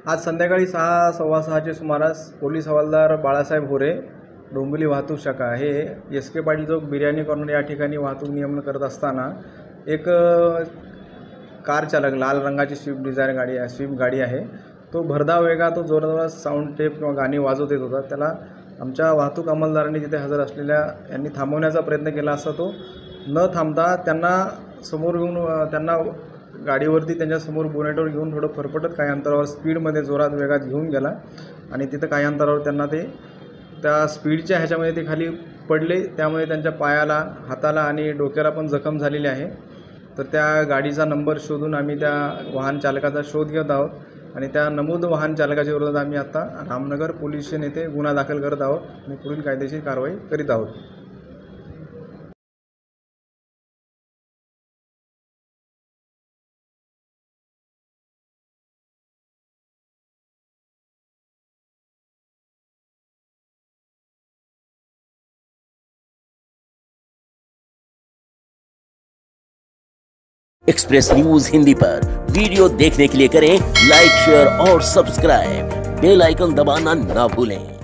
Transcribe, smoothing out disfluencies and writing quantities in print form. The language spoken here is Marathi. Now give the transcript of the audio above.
आज संध्याकाळी 6:15च्या सुमारास पोलीस हवालदार बाळासाहेब होरे, डोंबिवली वाहतूक शाखा हे एस.के. पाटील चौक बिर्याणी कॉर्नर या ठिकाणी वाहतूक नियमन करत असताना एक कार चालक, लाल रंगाची स्विफ्ट गाडी आहे, तो भरधाव वेगात तो जोरजोरात साऊंड टेप किंवा गाणी वाजवत येत होता. त्याला आमच्या वाहतूक अंमलदारांनी तिथे हजर असलेल्या यांनी थांबवण्याचा प्रयत्न केला असता तो न थांबता त्यांना समोर घेऊन त्यांना गाडीवरती त्यांच्यासमोर बोनेटवर घेऊन थोडं फरफटत काही अंतरावर स्पीडमध्ये जोरात वेगात घेऊन गेला आणि तिथं काही अंतरावर त्यांना त्या स्पीडच्या ह्याच्यामध्ये ते खाली पडले. त्यामुळे त्यांच्या पायाला, हाताला आणि डोक्याला पण जखम झालेली आहे. तर त्या गाडीचा नंबर शोधून आम्ही त्या वाहन चालकाचा शोध घेत आहोत आणि त्या नमूद वाहन चालकाच्या विरोधात आम्ही आता रामनगर पोलीस स्टेशन येथे गुन्हा दाखल करत आहोत आणि पुढील कायदेशीर कारवाई करीत आहोत. एक्सप्रेस न्यूज हिंदी पर वीडियो देखने के लिए करें लाइक, शेयर और सब्सक्राइब। बेल आइकन दबाना ना भूलें।